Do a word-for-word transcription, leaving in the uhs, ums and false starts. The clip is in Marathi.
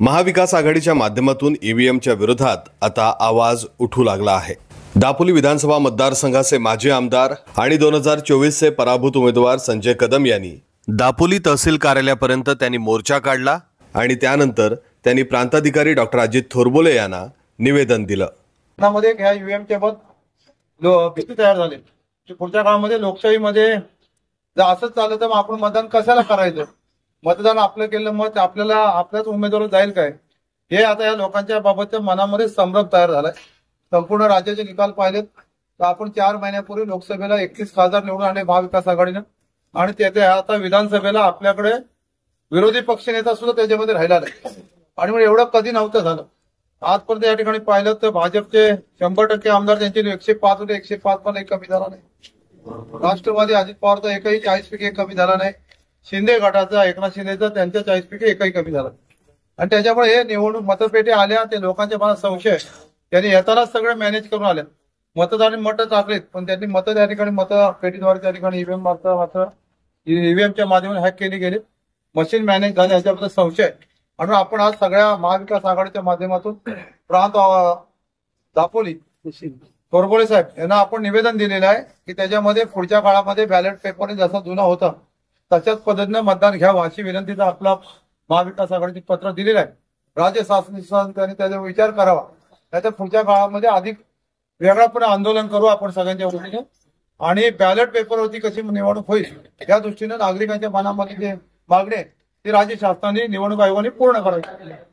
महाविकास आघाडीच्या माध्यमातून ईव्हीएमच्या विरोधात आता आवाज उठू लागला आहे। दापोली विधानसभा मतदारसंघाचे माजी आमदार आणि दोन हजार चोवीस चे पराभूत उमेदवार संजय कदम यांनी दापोली तहसील कार्यालयापर्यंत त्यांनी मोर्चा काढला आणि त्यानंतर त्यांनी प्रांताधिकारी डॉक्टर अजित थोरबोले यांना निवेदन दिलं। मध्ये ह्या ईव्हीएमच्या बाबत भीती तयार झाली की पुढच्या काळामध्ये लोकशाहीमध्ये जर असंच चाललं तर आपण मतदान कशाला करायचं, मतदान आपलं केलं मत आपल्याला आपल्याच उमेदवार जाईल काय, हे आता या लोकांच्या बाबतच्या मनामध्ये संभ्रम तयार झालाय। संपूर्ण राज्याचे निकाल पाहिलेत तर आपण चार महिन्यापूर्वी लोकसभेला एकतीस खासदार निवडून आणले महाविकास आघाडीनं आणि त्याचे आता विधानसभेला आपल्याकडे विरोधी पक्षनेता सुद्धा त्याच्यामध्ये राहिला नाही आणि मग एवढं कधी नव्हतं झालं। आजपर्यंत या ठिकाणी पाहिलं तर भाजपचे शंभर टक्के आमदार त्यांचे एकशे पाच होते, एकशे पाच पण एक कमी झाला नाही। राष्ट्रवादी अजित पवारचा एकही चाळीस पैकी एक कमी झाला नाही। शिंदे गटाचा एकनाथ शिंदेचा त्यांच्या चाळीस पैकी एकही कमी झाला आणि त्याच्यामुळे हे निवडणूक मतपेटी आल्या ते लोकांच्या मनात संशय, त्यांनी येतानाच सगळे मॅनेज करून आले। मतदारांनी मतं टाकलीत पण त्यांनी मतं त्या ठिकाणी मतपेटीद्वारे त्या ठिकाणी ईव्हीएम मात्र मात्र ईव्हीएमच्या माध्यमाने हॅक केली गेली, मशीन मॅनेज झाले याच्याबद्दल संशय। आणि आपण आज सगळ्या महाविकास आघाडीच्या माध्यमातून प्रांत दापोली थोरबोले साहेब यांना आपण निवेदन दिलेलं आहे की त्याच्यामध्ये पुढच्या काळामध्ये बॅलेट पेपर जसा जुना होता तशाच पद्धतीने मतदान घ्यावं अशी विनंतीचा आपला महाविकास आघाडीचे पत्र दिलेलं आहे। राज्य शासनाने त्याचा विचार करावा, नाहीतर पुढच्या काळामध्ये अधिक वेगळापणे आंदोलन करू आपण सगळ्यांच्या वतीने आणि बॅलेट पेपरवरती कशी निवडणूक होईल या दृष्टीने नागरिकांच्या मनामध्ये जे मागणी ती राज्य शासनाने निवडणूक आयोगाने पूर्ण करावी।